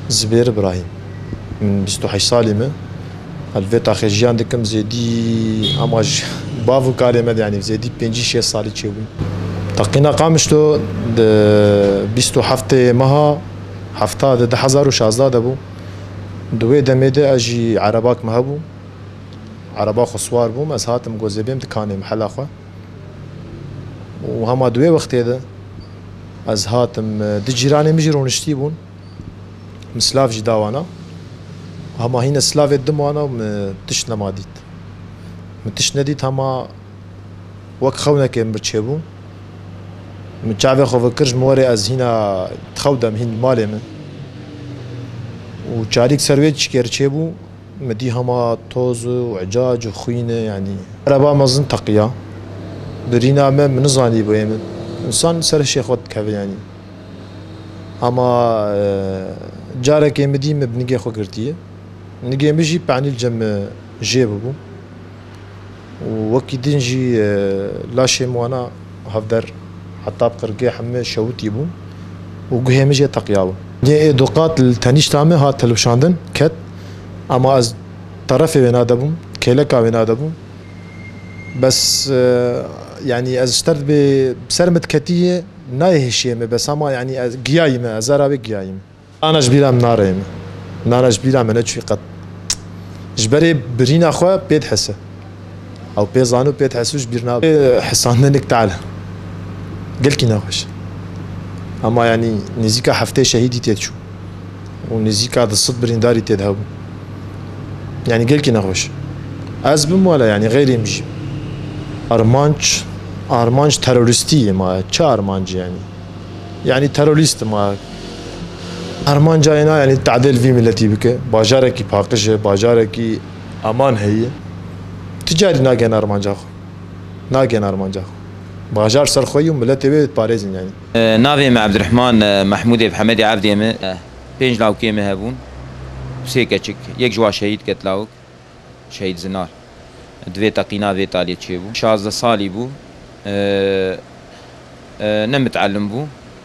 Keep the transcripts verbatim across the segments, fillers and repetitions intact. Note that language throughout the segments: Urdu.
زبير إبراهيم من بيستو حي سالمة الفيتا خجيان دكم زيدي أماج بافو كاري مد يعني زيدي بينجي شيء صالي تشيبون تقينا قامشتو بيستو حفتة مها حفتا ده حزار وشازداد أبو دوي دميدة أجي عرباك مهبو عربا خسوار بو مزهاتم جوزبيم دكاني محل أخوه وهما دوي وقت هذا أزهاتم دجيراني مجرون اشتيبون مسلاف جداوانا هما هنا سلاف الدموانا ومتشنا ماديت متشنا ديت هما وك خونا كم بتشيبو متشافي خو فكرش موري از هنا تخودم هين مالي من وشاريك سرويت شكير تشيبو مدي هما توز وعجاج وخوينه يعني ربا مزن تقيا برينا ما من زاني بو يمن انسان سر الشيخ ود كفي يعني اما جارك يمدي مبنيجي خو قرتيه نجي مجي بعني الجم جيبو ووكي دنجي لاشي موانا هفدر حتى بقرقي حمي شوتي بو وقهي مجي تقياو ني دوقات التانيش تامي هات تلوشاندن كت اما از طرفي وين ادبو كيلكا وين ادبو بس يعني از اشترت بسرمت كتيه نايه شيمه بس اما يعني قيايمه ازرابي قيايمه انا جبيرا من ناريمه نارا جبيرا من اتشي قط جبري برينا اخويا بيد حسه او بيزانو بيد حسو جبيرنا حسان نك تعالى قلت لي ناخش اما يعني نزيكا حفتي شهيدي تيتشو ونزيكا هذا الصد برينداري تذهبوا يعني قلت لي ناخش ازبم ولا يعني غير يمشي ارمانش ارمانش تيرورستي ما تشا ارمانج يعني يعني تيرورست ما ارمان جاينا يعني التعديل في ملتي بك باجاركي باقشه باجاركي امان هي تجاري ناقين ارمان جاخو ناقين ارمان جاخو باجار سرخوي وملتي بيت باريزن يعني نافي مع عبد الرحمن محمود بحمدي عبدي م بينج لاو كيمه هبون سيكاتشك يك جوا شهيد كتلاوك شهيد زنار دوي تقينا في تالي تشيبو شاز صالي بو أه أه نمتعلم بو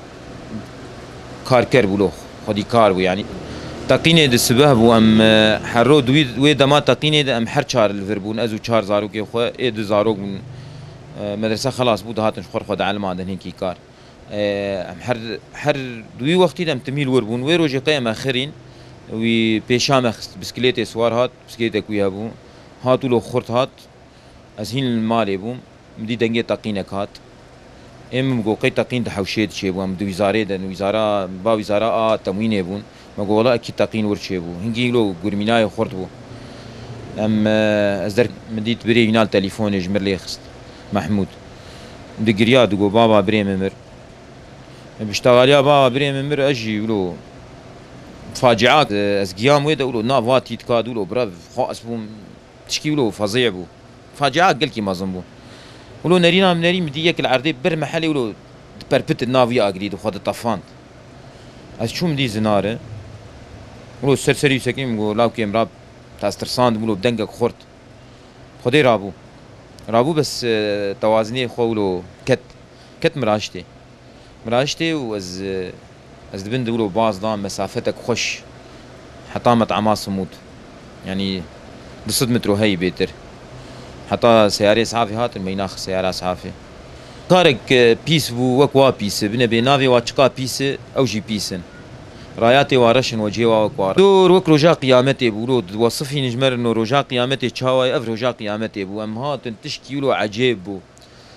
كاركر بلوخ خدي كار بو يعني تقيني د سبه بو ام حرو دوي وي دما تقيني ام حر شار الفربون ازو شار زارو كي خو ايد زارو من مدرسه خلاص بو دهات خور خد علم عندن هيك كار ام حر حر دوي وقت دم تميل وربون وي روجي قيم اخرين وي بيشام بسكليت سوار هات بسكليت كوي ابو هاتو لو خرط هات ازهين المالي بو مدي دنگي تقينك هات ام مگو قي تقين دحوشيت شيبو ام دو وزاره دن وزاره با وزاره ا تموين بون مگو والله اكيد تقين ور شيبو هنگي لو غورميناي خرط بو ام ازدر مديت بري ينال تليفون جمر لي خست محمود دقريا دقو بابا بري ممر بيشتغاليا بابا بري ممر اجي ولو فاجعات از قيام ويدا ولو نافات يتكاد ولو براف خاص بوم تشكي ولو فظيع بو فاجعات قال كي ما زنبو ولو نرينا منري مديك العرضي بر محلي ولو بربت النافيا اجريد وخد الطفان از شو مدي زناره ولو سرسري سكيم قول لاو كيم راب تاسترساند ولو بدنقك خرط خدي رابو رابو بس توازني خولو كت كت مراشتي مراشتي واز از دبند ولو باز دام مسافتك خوش حطامة عما صمود يعني بصد مترو هي بيتر حتى سيارة اسعافي هات الميناخ سيارة اسعافي كارك بيس بو وكوا بيس بنا بينافي واتشقا بيس او جي بيسن راياتي وارشن وجيوا وكوار دور وك رجا قيامتي بولو وصفي نجمر انه رجا قيامتي تشاوي اف رجا قيامتي بو ام هات تشكي له عجيب بو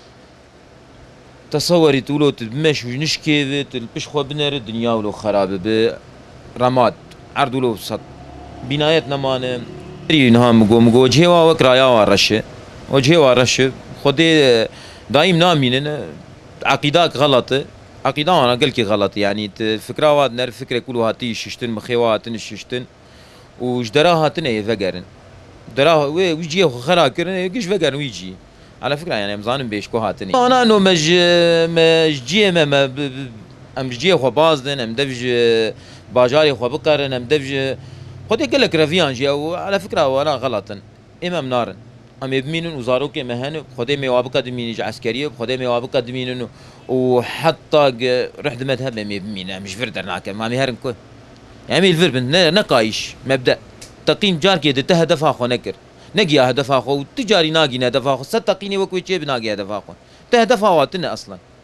تصوري تقولوا تبمش ونشكي البش خو بنر الدنيا ولو خراب برماد عرض ولو صد بنايتنا مان رينها مقو مقو جيوا وكرايا ورشه وجيوا ورشه خدي دايم نامين عقيداك غلط عقيدة أنا قلت غلط يعني فكرة واد نر فكرة كلها هاتي ششتن مخيوات ششتن وجدراها تني فقرن دراها ويجي خرا كرن يجيش فقرن ويجي على فكرة يعني مزانم بيشكو هاتني أنا إنه مج مجيه ما مجيه خو بازدن أم دفج باجاري خو بقرن أم دفج خدي قال لك رفيان جي على فكرة وأنا غلطن إمام نارن أم يبمينون وزاروك مهن خدي موابقة دمينج عسكرية خدي موابقة دمينون وحتى رحت مذهب أم يبمين مش فردر ناكل ما مهرن كو يعني الفير بن نقايش مبدا تقين جار كده ته هدف اخو نكر نجي هدف اخو تجاري ناقي هدف اخو ست تقيني وكوي شي بناقي هدف اخو ته هدف اخواتنا اصلا